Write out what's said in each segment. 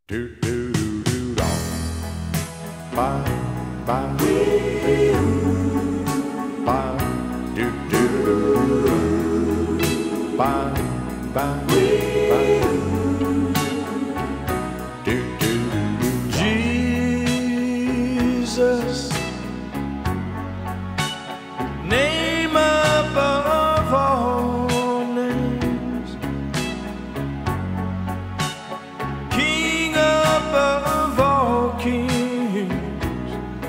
Do do do do do. Bye bye. Bye do do do do. Bye bye. Bye. Do do do. Jesus, name above all names, King above all kings.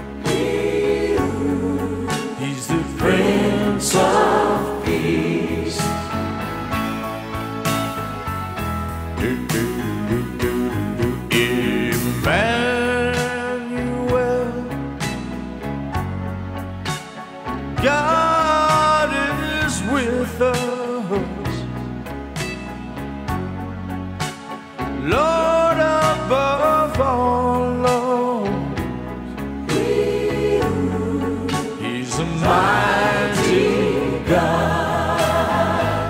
He's the Prince of Peace. Do do do do do. Emmanuel, God is with us. Lord above all lords, He's a mighty God.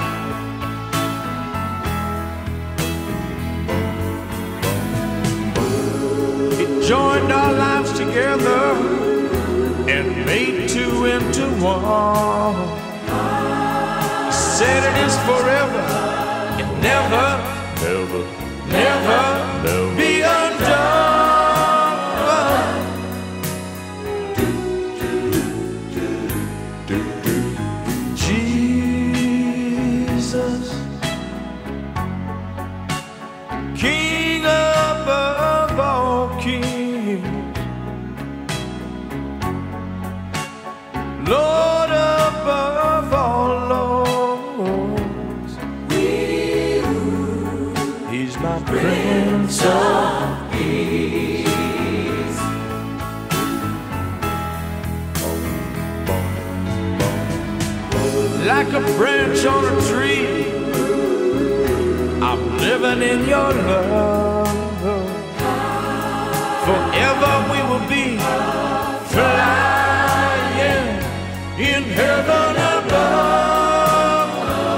He joined our lives together and made two into one. He said it is forever and never, never, never, never be undone. Jesus, King above all kings, Lord above all lords, He's my Prince of Peace. Like a branch on a tree, I'm living in your love. Forever we will be flying in heaven above.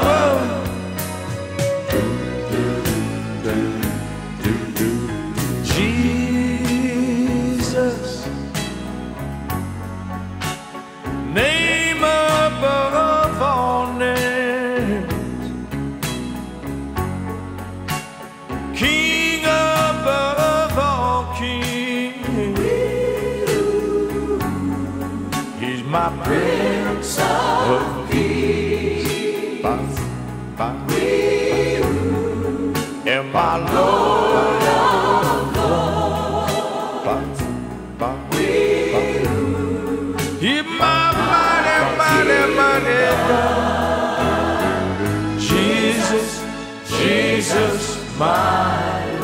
Jesus, name above all names, King above all kings. He's my Prince of Peace. Bye, bye, bye. And my Lord of Lords. Bye, bye, bye. He's my mighty, mighty, mighty God. Jesus, Jesus, my